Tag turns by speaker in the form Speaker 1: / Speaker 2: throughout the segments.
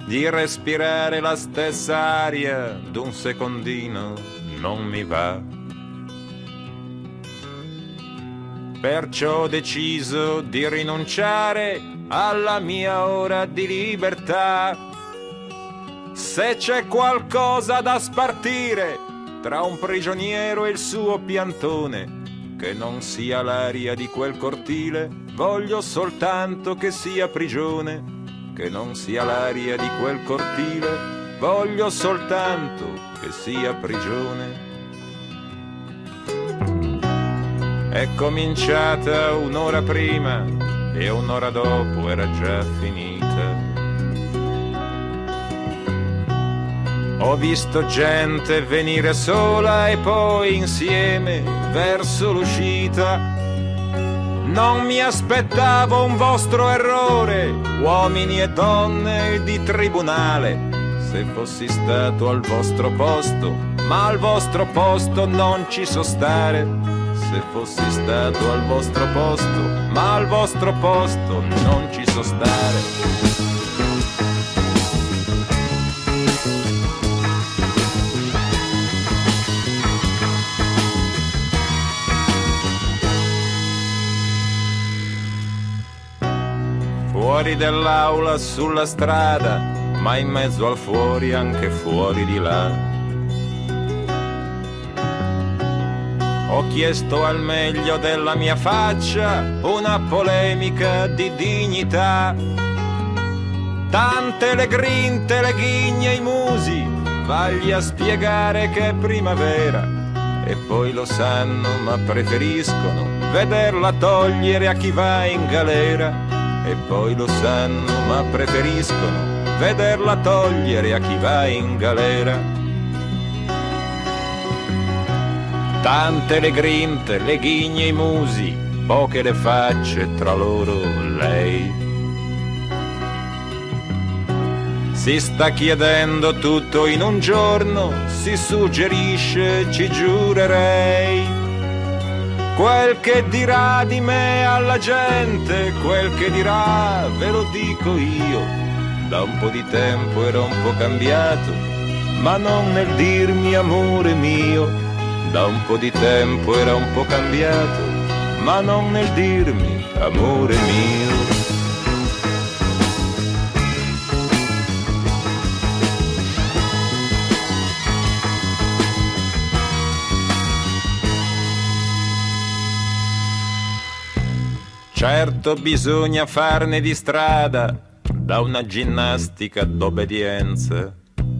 Speaker 1: di respirare la stessa aria d'un secondino non mi va. Perciò ho deciso di rinunciare alla mia ora di libertà. Se c'è qualcosa da spartire tra un prigioniero e il suo piantone, che non sia l'aria di quel cortile, voglio soltanto che sia prigione. Che non sia l'aria di quel cortile, voglio soltanto che sia prigione. È cominciata un'ora prima e un'ora dopo era già finita. Ho visto gente venire sola e poi insieme verso l'uscita. Non mi aspettavo un vostro errore, uomini e donne di tribunale. Se fossi stato al vostro posto, ma al vostro posto non ci so stare. Se fossi stato al vostro posto, ma al vostro posto non ci so stare. Fuori dell'aula, sulla strada, ma in mezzo al fuori, anche fuori di là. Ho chiesto al meglio della mia faccia una polemica di dignità. Tante le grinte, le ghigne, i musi, vagli a spiegare che è primavera. E poi lo sanno, ma preferiscono vederla togliere a chi va in galera. E poi lo sanno, ma preferiscono vederla togliere a chi va in galera. Tante le grinte, le ghigne, i musi, poche le facce, tra loro lei. Si sta chiedendo tutto in un giorno, si suggerisce, ci giurerei. Quel che dirà di me alla gente, quel che dirà ve lo dico io. Da un po' di tempo ero un po' cambiato, ma non nel dirmi amore mio. Da un po' di tempo era un po' cambiato, ma non nel dirmi amore mio. Certo bisogna farne di strada, da una ginnastica d'obbedienza,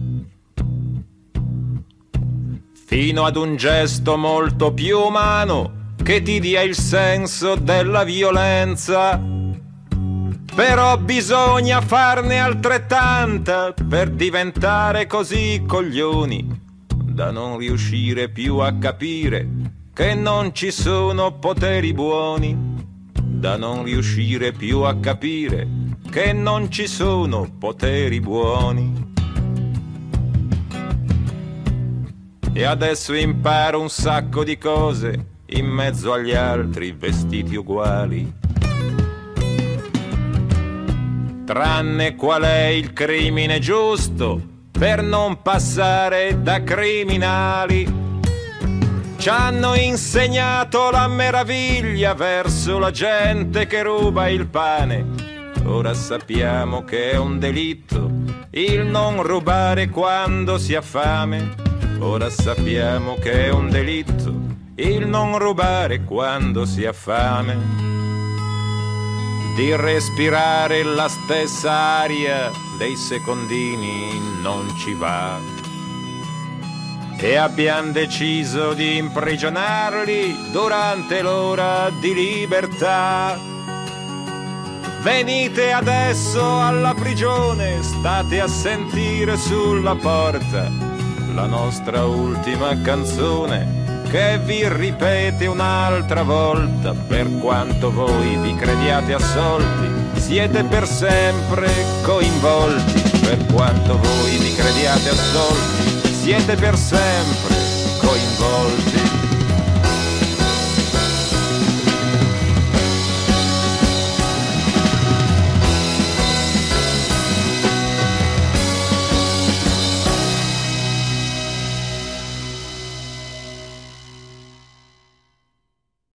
Speaker 1: fino ad un gesto molto più umano che ti dia il senso della violenza. Però bisogna farne altrettanta per diventare così coglioni da non riuscire più a capire che non ci sono poteri buoni. Da non riuscire più a capire che non ci sono poteri buoni. E adesso imparo un sacco di cose in mezzo agli altri vestiti uguali. Tranne qual è il crimine giusto per non passare da criminali. Ci hanno insegnato la meraviglia verso la gente che ruba il pane. Ora sappiamo che è un delitto il non rubare quando si ha fame. Ora sappiamo che è un delitto il non rubare quando si ha fame. Di respirare la stessa aria dei secondini non ci va. E abbiamo deciso di imprigionarli durante l'ora di libertà. Venite adesso alla prigione, state a sentire sulla porta la nostra ultima canzone che vi ripete un'altra volta. Per quanto voi vi crediate assolti, siete per sempre coinvolti. Per quanto voi vi crediate assolti, siete per sempre coinvolti.